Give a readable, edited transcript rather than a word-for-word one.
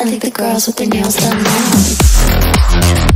I think the girls with their nails done now.